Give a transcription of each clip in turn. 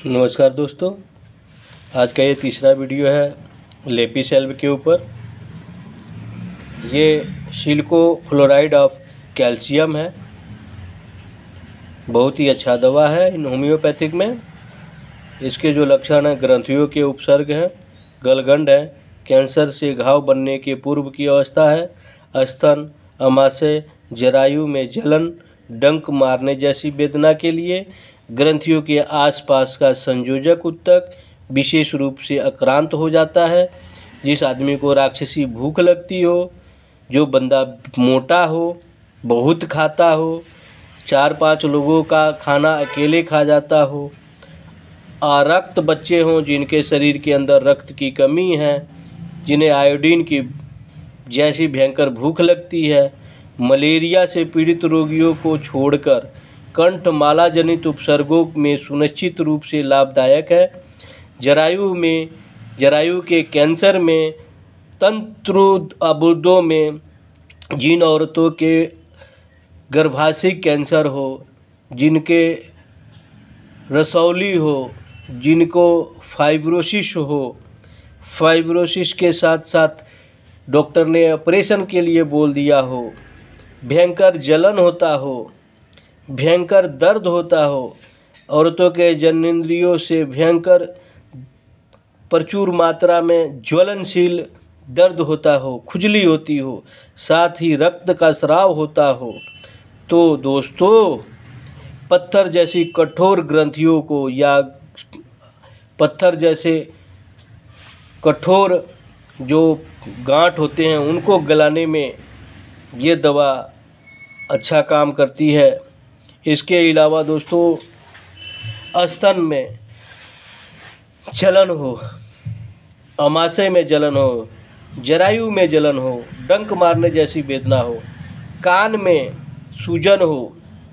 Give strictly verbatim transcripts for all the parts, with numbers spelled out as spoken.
नमस्कार दोस्तों, आज का ये तीसरा वीडियो है लेपिसेल्व के ऊपर। ये सिलिको फ्लोराइड ऑफ कैल्शियम है। बहुत ही अच्छा दवा है इन होम्योपैथिक में। इसके जो लक्षण हैं, ग्रंथियों के उपसर्ग हैं, गलगंड है, कैंसर से घाव बनने के पूर्व की अवस्था है, स्तन, अमाशय, जरायु में जलन, डंक मारने जैसी वेदना के लिए, ग्रंथियों के आसपास का संयोजक ऊतक विशेष रूप से आक्रांत हो जाता है, जिस आदमी को राक्षसी भूख लगती हो, जो बंदा मोटा हो, बहुत खाता हो, चार पांच लोगों का खाना अकेले खा जाता हो, आरक्त बच्चे हों जिनके शरीर के अंदर रक्त की कमी है, जिन्हें आयोडीन की जैसी भयंकर भूख लगती है, मलेरिया से पीड़ित रोगियों को छोड़कर कंठमाला जनित उपसर्गों में सुनिश्चित रूप से लाभदायक है। जरायु में जरायु के कैंसर में, तंत्र अबुर्दों में, जिन औरतों के गर्भाशय कैंसर हो, जिनके रसौली हो, जिनको फाइब्रोसिस हो, फाइब्रोसिस के साथ साथ डॉक्टर ने ऑपरेशन के लिए बोल दिया हो, भयंकर जलन होता हो, भयंकर दर्द होता हो, औरतों के जननेंद्रियों से भयंकर प्रचुर मात्रा में ज्वलनशील दर्द होता हो, खुजली होती हो, साथ ही रक्त का स्राव होता हो, तो दोस्तों पत्थर जैसी कठोर ग्रंथियों को या पत्थर जैसे कठोर जो गांठ होते हैं उनको गलाने में ये दवा अच्छा काम करती है। इसके अलावा दोस्तों स्तन में जलन हो, अमाशय में जलन हो, जरायु में जलन हो, डंक मारने जैसी वेदना हो, कान में सूजन हो,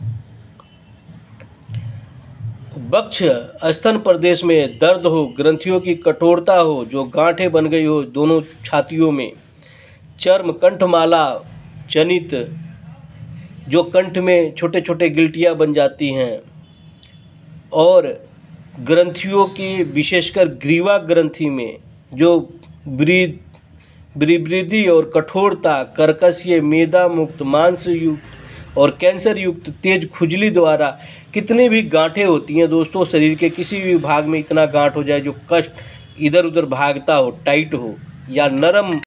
वक्ष स्तन प्रदेश में दर्द हो, ग्रंथियों की कठोरता हो, जो गांठें बन गई हो दोनों छातियों में, चर्म कंठमाला जनित जो कंठ में छोटे छोटे गिल्टियाँ बन जाती हैं, और ग्रंथियों की विशेषकर ग्रीवा ग्रंथि में जो विवृद्धि और कठोरता, कर्कशीय, मेदा मुक्त, मांस युक्त और कैंसर युक्त तेज खुजली द्वारा कितनी भी गांठें होती हैं दोस्तों, शरीर के किसी भी भाग में इतना गांठ हो जाए जो कष्ट इधर उधर भागता हो, टाइट हो या नरम